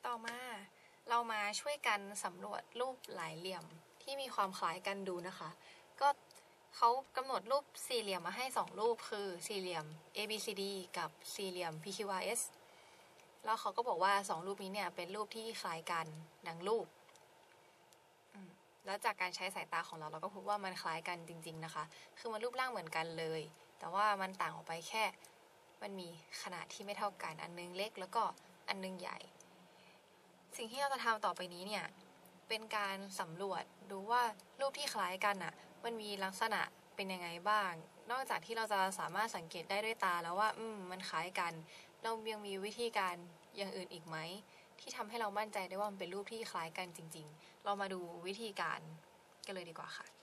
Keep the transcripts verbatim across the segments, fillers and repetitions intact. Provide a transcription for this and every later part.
ต่อมาเรามาช่วยกันสำรวจรูปหลายเหลี่ยมที่มีความคล้ายกันดูนะคะก็เขากำหนดรูปสี่เหลี่ยมมาให้สองรูปคือสี่เหลี่ยม เอ บี ซี ดี กับสี่เหลี่ยม พี คิว อาร์ เอส แล้วเขาก็บอกว่าสองรูปนี้เนี่ยเป็นรูปที่คล้ายกันดังรูปแล้วจากการใช้สายตาของเราเราก็พบว่ามันคล้ายกันจริงๆนะคะคือมันรูปร่างเหมือนกันเลยแต่ว่ามันต่างออกไปแค่มันมีขนาดที่ไม่เท่ากันอันนึงเล็กแล้วก็อันนึงใหญ่สิ่งที่เราจะทำต่อไปนี้เนี่ยเป็นการสำรวจดูว่ารูปที่คล้ายกันอ่ะมันมีลักษณะเป็นยังไงบ้างนอกจากที่เราจะสามารถสังเกตได้ด้วยตาแล้วว่าอืมมันคล้ายกันเรายังมีวิธีการอย่างอื่นอีกไหมที่ทำให้เรามั่นใจได้ว่ามันเป็นรูปที่คล้ายกันจริงๆเรามาดูวิธีการกันเลยดีกว่าค่ะ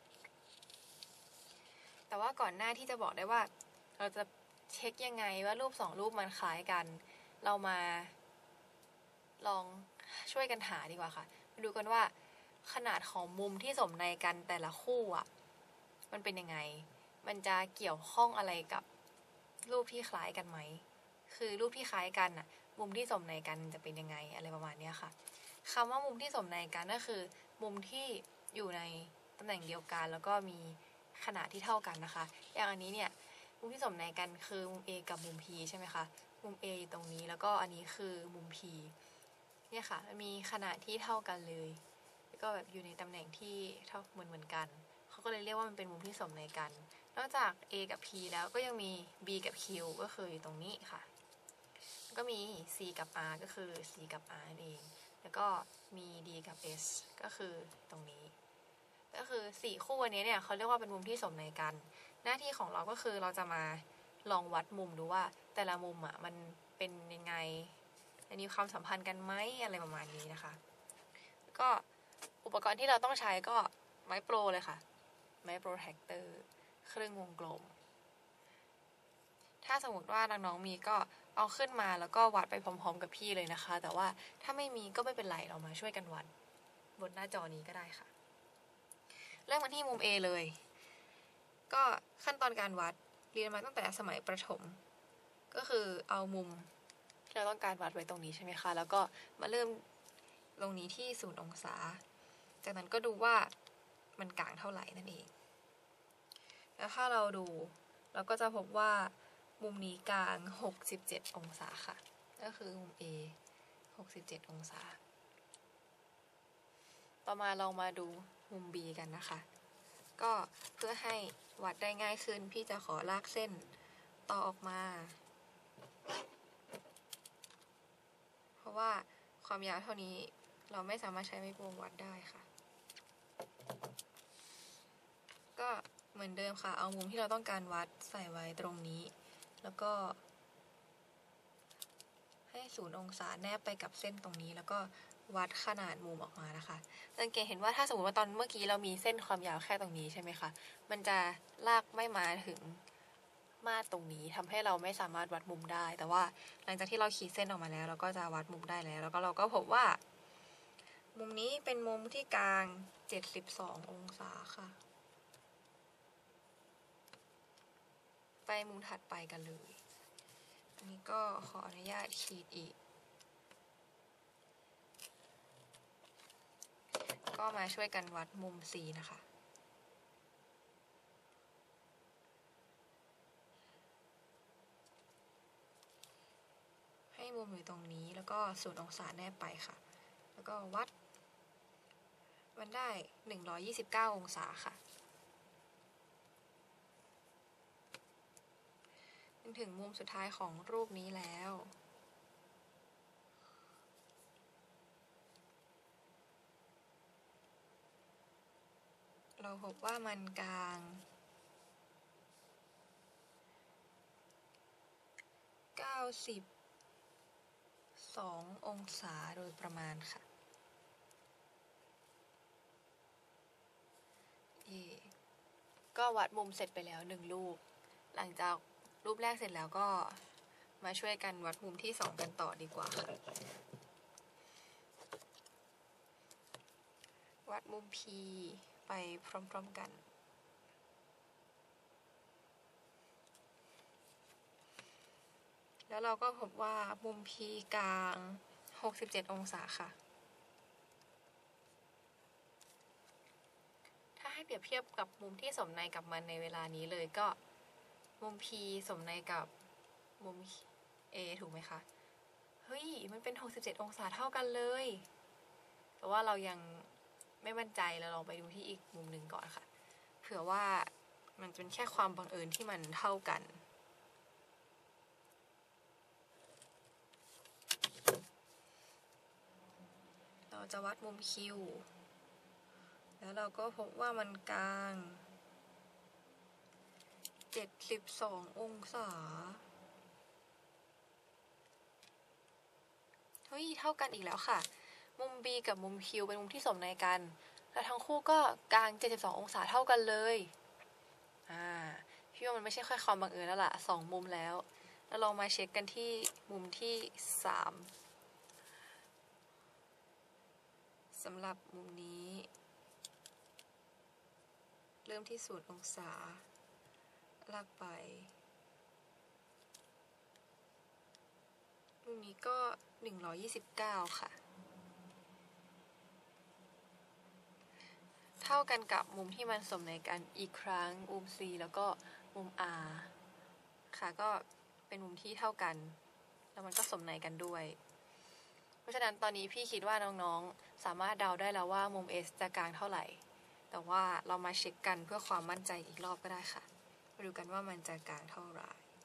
แต่ว่าก่อนหน้าที่จะบอกได้ว่าเราจะเช็คยังไงว่ารูปสองรูปมันคล้ายกันเรามาลองช่วยกันหาดีกว่าค่ะมาดูกันว่าขนาดของมุมที่สมในกันแต่ละคู่อ่ะมันเป็นยังไงมันจะเกี่ยวข้องอะไรกับรูปที่คล้ายกันไหมคือรูปที่คล้ายกันอ่ะมุมที่สมในกันจะเป็นยังไงอะไรประมาณนี้ค่ะคำว่ามุมที่สมในกันก็คือมุมที่อยู่ในตำแหน่งเดียวกันแล้วก็มีขนาดที่เท่ากันนะคะอย่างอันนี้เนี่ยมุมที่สมในกันคือมุม A กับมุม P ใช่ไหมคะมุม A ตรงนี้แล้วก็อันนี้คือมุม P เนี่ยค่ะมันมีขนาดที่เท่ากันเลยแล้วก็แบบอยู่ในตำแหน่งที่เท่าเหมือนเหมือนกันเขาก็เลยเรียกว่ามันเป็นมุมที่สมในกันนอกจาก A กับ P แล้วก็ยังมี B กับ Q ก็คืออยู่ตรงนี้ค่ะก็มี C กับ R ก็คือ C กับ R นั่นเองแล้วก็มี D กับ S ก็คือตรงนี้ก็คือสี่คู่อันนี้เนี่ยเขาเรียกว่าเป็นมุมที่สมในกันหน้าที่ของเราก็คือเราจะมาลองวัดมุมดูว่าแต่ละมุมอ่ะมันเป็นยังไงมีความสัมพันธ์กันไหมอะไรประมาณนี้นะคะก็อุปกรณ์ที่เราต้องใช้ก็ไม้โปรเลยค่ะไม้โปรแทคเตอร์ครึ่งวงกลมถ้าสมมติว่าน้องๆมีก็เอาขึ้นมาแล้วก็วัดไปพร้อมๆกับพี่เลยนะคะแต่ว่าถ้าไม่มีก็ไม่เป็นไรเรามาช่วยกันวัดบนหน้าจอนี้ก็ได้ค่ะเริ่มกันที่มุม A เลยก็ขั้นตอนการวัดเรียนมาตั้งแต่สมัยประถมก็คือเอามุมที่เราต้องการวัดไว้ตรงนี้ใช่ไหมคะแล้วก็มาเริ่มตรงนี้ที่ศูนย์องศาจากนั้นก็ดูว่ามันกลางเท่าไหร่นั่นเองแล้วถ้าเราดูเราก็จะพบว่ามุมนี้กลางหกสิบเจ็ดองศาค่ะก็คือมุม A หกสิบเจ็ดองศาต่อมาเรามาดูมุม B กันนะคะก็เพื่อให้วัดได้ง่ายขึ้นพี่จะขอลากเส้นต่อออกมาเพราะว่าความยาวเท่านี้เราไม่สามารถใช้ไม้โปรวัดได้ค่ะก็เหมือนเดิมค่ะเอามุมที่เราต้องการวัดใส่ไว้ตรงนี้แล้วก็ให้ศูนย์องศาแนบไปกับเส้นตรงนี้แล้วก็วัดขนาดมุมออกมานะคะสังเกตเห็นว่าถ้าสมมติว่าตอนเมื่อกี้เรามีเส้นความยาวแค่ตรงนี้ใช่ไหมคะมันจะลากไม่มาถึงมาตรงนี้ทำให้เราไม่สามารถวัดมุมได้แต่ว่าหลังจากที่เราขีดเส้นออกมาแล้วเราก็จะวัดมุมได้แล้วแล้วก็เราก็พบว่ามุมนี้เป็นมุมที่กลางเจ็ดสิบสององศาค่ะไปมุมถัดไปกันเลยอันนี้ก็ขออนุญาตขีดอีกก็มาช่วยกันวัดมุม C นะคะให้มุมอยู่ตรงนี้แล้วก็ศูนย์องศาแนบไปค่ะแล้วก็วัดมันได้หนึ่งร้อยยี่สิบเก้าองศาค่ะถึงมุมสุดท้ายของรูปนี้แล้วเราพบว่ามันกลางเก้าสิบสององศาโดยประมาณค่ะก็วัดมุมเสร็จไปแล้วหนึ่งรูปหลังจากรูปแรกเสร็จแล้วก็มาช่วยกันวัดมุมที่สองกันต่อดีกว่าค่ะวัดมุม P ไปพร้อมๆกันแล้วเราก็พบว่ามุม P กลางหกสิบเจ็ดองศาค่ะถ้าให้เปรียบเทียบกับมุมที่สมในกับมันในเวลานี้เลยก็มุม P สมในกับมุม A ถูกไหมคะเฮ้ยมันเป็นหกสิบเจ็ดองศาเท่ากันเลยแต่ว่าเรายังไม่มั่นใจเราลองไปดูที่อีกมุมหนึ่งก่อนค่ะเผื่อว่ามันเป็นแค่ความบังเอิญที่มันเท่ากันเราจะวัดมุม Q แล้วเราก็พบว่ามันกลางเจ็ดสิบสององศาเฮ้ยเท่ากันอีกแล้วค่ะมุม B กับมุม Q เป็นมุมที่สมในกันและทั้งคู่ก็กลางเจ็ดสิบสององศาเท่ากันเลยอ่าพี่ว่ามันไม่ใช่แค่ความบังเอิญแล้วล่ะสองมุมแล้วแล้วลองมาเช็คกันที่มุมที่สามสำหรับมุมนี้เริ่มที่ศูนย์องศาลากไปมุมนี้ก็หนึ่งร้อยยี่สิบเก้าค่ะเท่ากันกับมุมที่มันสมในกันอีกครั้งมุม C แล้วก็มุม R ค่ะก็เป็นมุมที่เท่ากันแล้วมันก็สมในกันด้วยเพราะฉะนั้นตอนนี้พี่คิดว่าน้องๆสามารถเดาได้แล้วว่ามุม S จะกลางเท่าไหร่แต่ว่าเรามาเช็คกันเพื่อความมั่นใจอีกรอบก็ได้ค่ะมาดูกันว่ามันจะกลางเท่าไหร่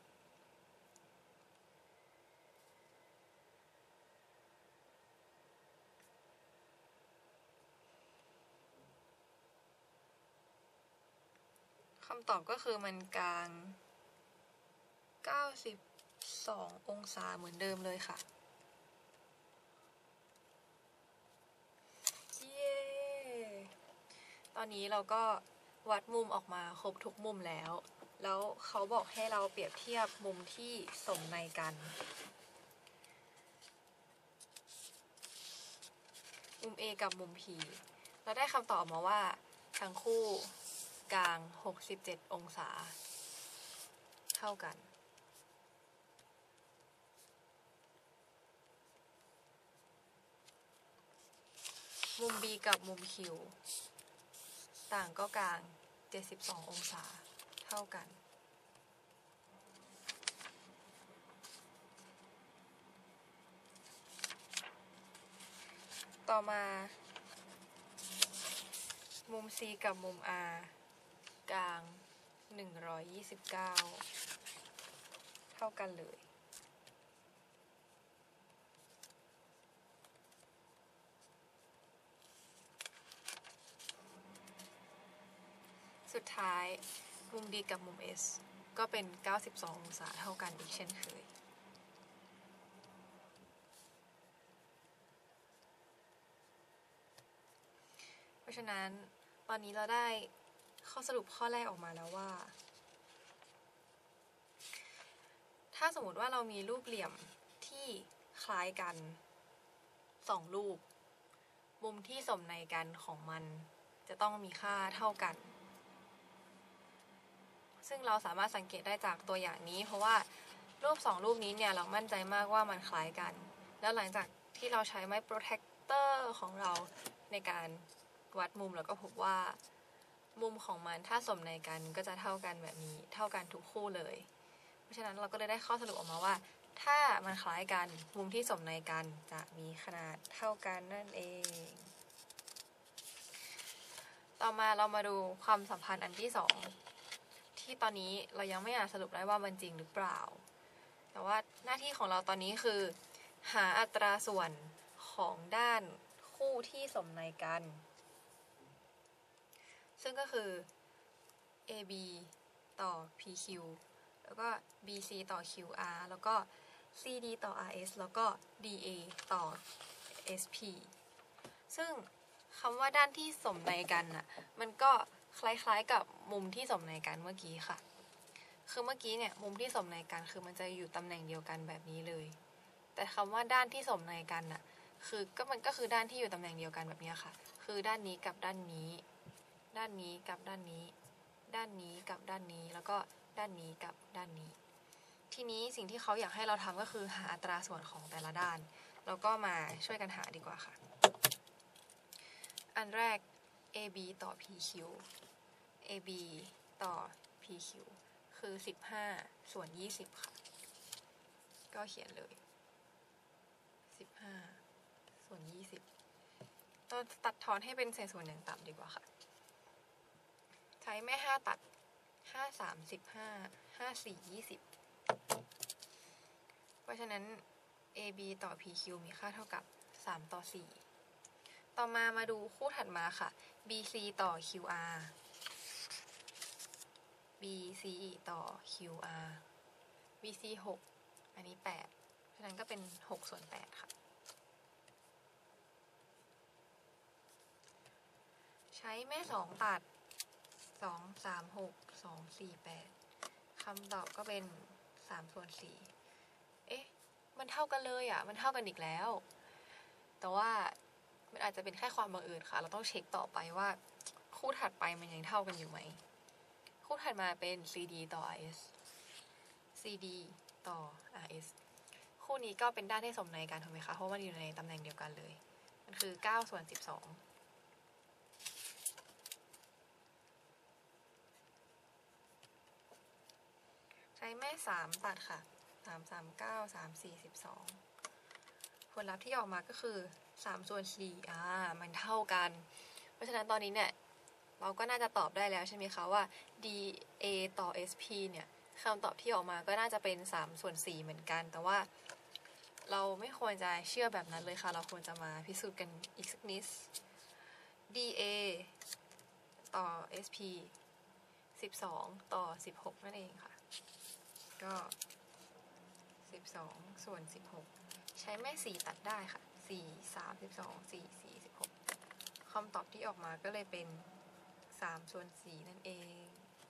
คำตอบก็คือมันกลางเก้าสิบสององศาเหมือนเดิมเลยค่ะเย้ตอนนี้เราก็วัดมุมออกมาครบทุกมุมแล้วแล้วเขาบอกให้เราเปรียบเทียบมุมที่สมในกันมุม A กับมุม P เราได้คำตอบมาว่าทั้งคู่กลางหกสิบเจ็ดองศาเท่ากันมุม B กับมุม Q ต่างก็กลางเจ็ดสิบสององศาเท่ากันต่อมามุม C กับมุม R กลางหนึ่งร้อยยี่สิบเก้าเท่ากันเลยสุดท้ายมุม D กับมุม S ก็เป็นเก้าสิบสององศาเท่ากันอีกเช่นเคยเพราะฉะนั้นตอนนี้เราได้ข้อสรุปข้อแรกออกมาแล้วว่าถ้าสมมติว่าเรามีรูปเหลี่ยมที่คล้ายกันสองรูปมุมที่สมในกันของมันจะต้องมีค่าเท่ากันซึ่งเราสามารถสังเกตได้จากตัวอย่างนี้เพราะว่ารูปสองรูปนี้เนี่ยเรามั่นใจมากว่ามันคล้ายกันแล้วหลังจากที่เราใช้ไม้โปรเทคเตอร์ของเราในการวัดมุมเราก็พบว่ามุมของมันถ้าสมในกันก็จะเท่ากันแบบนี้เท่ากันทุกคู่เลยเพราะฉะนั้นเราก็เลยได้ข้อสรุปออกมาว่าถ้ามันคล้ายกันมุมที่สมในกันจะมีขนาดเท่ากันนั่นเองต่อมาเรามาดูความสัมพันธ์อันที่สองที่ตอนนี้เรายังไม่อาจสรุปได้ว่ามันจริงหรือเปล่าแต่ว่าหน้าที่ของเราตอนนี้คือหาอัตราส่วนของด้านคู่ที่สมในกันซึ่งก็คือ เอ บี ต่อ พี คิว แล้วก็ บี ซี ต่อ คิว อาร์ แล้วก็ ซี ดี ต่อ อาร์ เอส แล้วก็ ดี เอ ต่อ เอส พี ซึ่งคำว่าด้านที่สมในกันน่ะมันก็คล้ายๆกับมุมที่สมในกันเมื่อกี้ค่ะคือเมื่อกี้เนี่ยมุมที่สมในกันคือมันจะอยู่ตำแหน่งเดียวกันแบบนี้เลยแต่คำว่าด้านที่สมในกันน่ะคือก็มันก็คือด้านที่อยู่ตำแหน่งเดียวกันแบบนี้ค่ะคือด้านนี้กับด้านนี้ด้านนี้กับด้านนี้ด้านนี้กับด้านนี้แล้วก็ด้านนี้กับด้านนี้ทีนี้สิ่งที่เขาอยากให้เราทำก็คือหาอัตราส่วนของแต่ละด้านเราก็มาช่วยกันหาดีกว่าค่ะอันแรก เอ บี ต่อ พี คิว เอ บี ต่อ พี คิว คือสิบห้าส่วนยี่สิบค่ะก็เขียนเลยสิบห้าส่วนยี่สิบเราตัดทอนให้เป็นเศษส่วนอย่างต่ำดีกว่าค่ะใช้แม่ห้าตัดห้าสามสิบห้าห้าสี่ยี่สิบเพราะฉะนั้น เอ บี ต่อ พี คิว มีค่าเท่ากับสามต่อสี่ต่อมามาดูคู่ถัดมาค่ะ บี ซี ต่อ คิว อาร์ บี ซี ต่อ คิว อาร์ บี ซี หกอันนี้แปดเพราะฉะนั้นก็เป็นหกส่วนแปดค่ะใช้แม่สองตัดสอง สาม หก สอง สี่ แปดคำตอบก็เป็นสามส่วนสี่เอ๊ะมันเท่ากันเลยอ่ะมันเท่ากันอีกแล้วแต่ว่ามันอาจจะเป็นแค่ความบังเอิญค่ะเราต้องเช็คต่อไปว่าคู่ถัดไปมันยังเท่ากันอยู่ไหมคู่ถัดมาเป็น ซี ดี ต่อ อาร์ เอส ซี ดี ต่อ อาร์ เอส คู่นี้ก็เป็นด้านที่สมในกันถูกไหมคะเพราะมันอยู่ในตำแหน่งเดียวกันเลยมันคือเก้าส่วนสิบสองใช้แม่สามตัดค่ะสาม สาม เก้า สาม สี่ สิบสองผลลัพธ์ที่ออกมาก็คือสามส่วนสี่อ่ามันเท่ากันเพราะฉะนั้นตอนนี้เนี่ยเราก็น่าจะตอบได้แล้วใช่ไหมคะว่า ดี เอ ต่อ เอส พี เนี่ยคำตอบที่ออกมาก็น่าจะเป็นสามส่วนสี่เหมือนกันแต่ว่าเราไม่ควรจะเชื่อแบบนั้นเลยค่ะเราควรจะมาพิสูจน์กันอีกสักนิด ดี เอ ต่อ เอส พี สิบสองต่อสิบหกนั่นเองค่ะก็สิบสองส่วนสิบหกใช้แม่สี่ตัดได้ค่ะสี่ สาม สิบสอง สี่ สี่ สิบหกคำตอบที่ออกมาก็เลยเป็นสามส่วนสี่นั่นเอง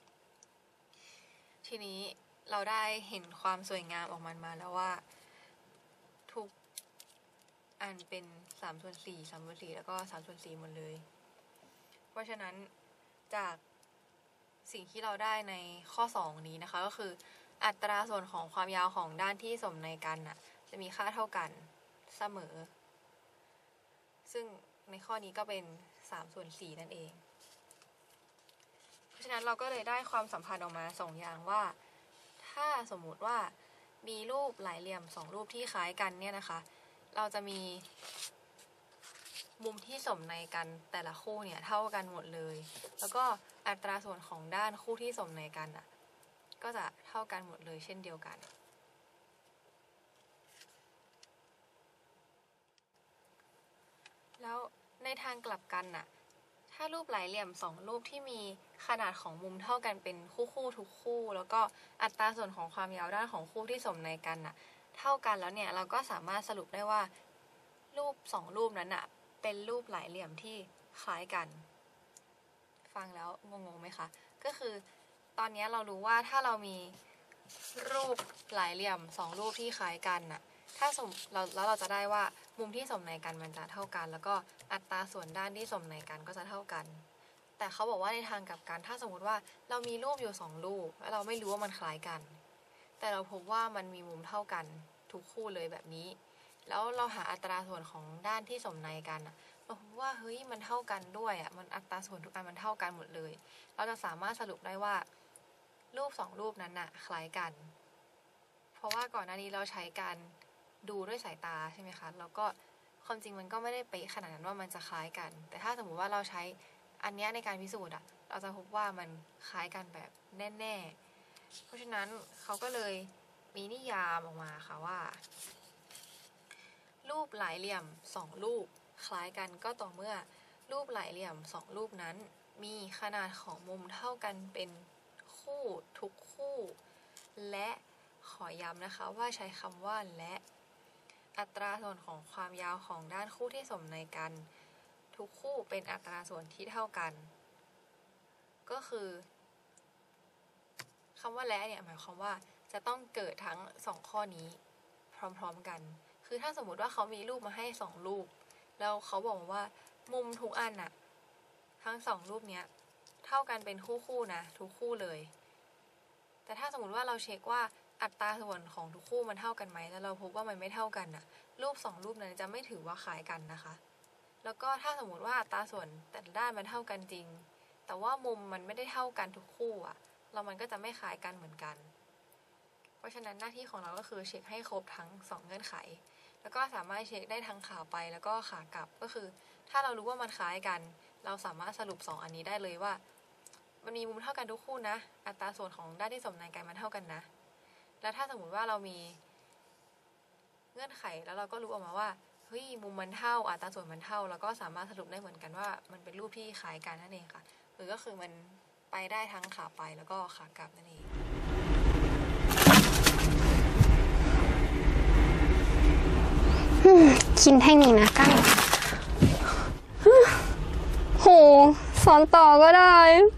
ทีนี้เราได้เห็นความสวยงามออกมามาแล้วว่าทุกอันเป็นสามส่วนสี่ สามส่วนสี่แล้วก็สามส่วนสี่หมดเลยเพราะฉะนั้นจากสิ่งที่เราได้ในข้อสองนี้นะคะก็คืออัตราส่วนของความยาวของด้านที่สมในกันน่ะจะมีค่าเท่ากันเสมอซึ่งในข้อนี้ก็เป็นสามส่วนสี่นั่นเองเพราะฉะนั้นเราก็เลยได้ความสัมพันธ์ออกมาสองอย่างว่าถ้าสมมุติว่ามีรูปหลายเหลี่ยมสองรูปที่คล้ายกันเนี่ยนะคะเราจะมีมุมที่สมในกันแต่ละคู่เนี่ยเท่ากันหมดเลยแล้วก็อัตราส่วนของด้านคู่ที่สมในกันอ่ะก็จะเท่ากันหมดเลยเช่นเดียวกันแล้วในทางกลับกันน่ะถ้ารูปหลายเหลี่ยมสองรูปที่มีขนาดของมุมเท่ากันเป็นคู่คู่ทุกคู่แล้วก็อัตราส่วนของความยาวด้านของคู่ที่สมในกันน่ะเท่ากันแล้วเนี่ยเราก็สามารถสรุปได้ว่ารูปสองรูปนั้นน่ะเป็นรูปหลายเหลี่ยมที่คล้ายกันฟังแล้วงงๆไหมคะก็คือตอนนี้เรารู้ว่าถ้าเรามีรูปหลายเหลี่ยมสองรูปที่คล้ายกันน่ะถ้าสมเราแล้วเราจะได้ว่ามุมที่สมในกันมันจะเท่ากันแล้วก็อัตราส่วนด้านที่สมในกันก็จะเท่ากันแต่เขาบอกว่าในทางกลับกันถ้าสมมติว่าเรามีรูปอยู่สองรูปแล้วเราไม่รู้ว่ามันคล้ายกันแต่เราพบว่ามันมีมุมเท่ากันทุกคู่เลยแบบนี้แล้วเราหาอัตราส่วนของด้านที่สมในกันน่ะเราพบว่าเฮ้ยมันเท่ากันด้วยอ่ะมันอัตราส่วนทุกอันมันเท่ากันหมดเลยเราจะสามารถสรุปได้ว่ารูปสองรูปนั้นน่ะคล้ายกันเพราะว่าก่อนหน้านี้เราใช้การดูด้วยสายตาใช่ไหมคะแล้วก็ความจริงมันก็ไม่ได้เป๊ะขนาดนั้นว่ามันจะคล้ายกันแต่ถ้าสมมุติว่าเราใช้อันนี้ในการพิสูจน์อ่ะเราจะพบว่ามันคล้ายกันแบบแน่ๆเพราะฉะนั้นเขาก็เลยมีนิยามออกมาค่ะว่ารูปหลายเหลี่ยมสองรูปคล้ายกันก็ต่อเมื่อรูปหลายเหลี่ยมสองรูปนั้นมีขนาดของมุมเท่ากันเป็นคู่ทุกคู่และขอย้ำนะคะว่าใช้คำว่าและอัตราส่วนของความยาวของด้านคู่ที่สมในกันทุกคู่เป็นอัตราส่วนที่เท่ากันก็คือคำว่าและเนี่ยหมายความว่าจะต้องเกิดทั้งสองข้อนี้พร้อมๆกันคือถ้าสมมุติว่าเขามีรูปมาให้สองรูปแล้วเขาบอกว่ามุมทุกอันน่ะทั้งสองรูปเนี้ยเท่ากันเป็นคู่ๆนะทุกคู่เลยแต่ถ้าสมมติว่าเราเช็คว่าอัตราส่วนของทุกคู่มันเท่ากันไหมแล้วเราพบว่ามันไม่เท่ากันน่ะรูปสองรูปนั้นจะไม่ถือว่าคล้ายกันนะคะแล้วก็ถ้าสมมติว่าอัตราส่วนแต่ละด้านมันเท่ากันจริงแต่ว่ามุมมันไม่ได้เท่ากันทุกคู่อะเรามันก็จะไม่คล้ายกันเหมือนกันเพราะฉะนั้นหน้าที่ของเราก็คือเช็คให้ครบทั้งสองเงื่อนไขแล้วก็สามารถเช็คได้ทั้งขาไปแล้วก็ขากลับก็คือถ้าเรารู้ว่ามันคล้ายกันเราสามารถสรุปสองอันนี้ได้เลยว่ามันมีมุมเท่ากันทุกคู่นะอัตราส่วนของด้านที่สมนัยกันมันเท่ากันนะแล้วถ้าสมมติว่าเรามีเงื่อนไขแล้วเราก็รู้ออกมาว่าเฮ้ยมุมมันเท่าอัตราส่วนมันเท่าแล้วก็สามารถสรุปได้เหมือนกันว่ามันเป็นรูปที่คล้ายกันนั่นเองค่ะหรือก็คือมันไปได้ทั้งขาไปแล้วก็ขากลับนั่นเองกินให้มีนะกั้งโหสอนต่อก็ได้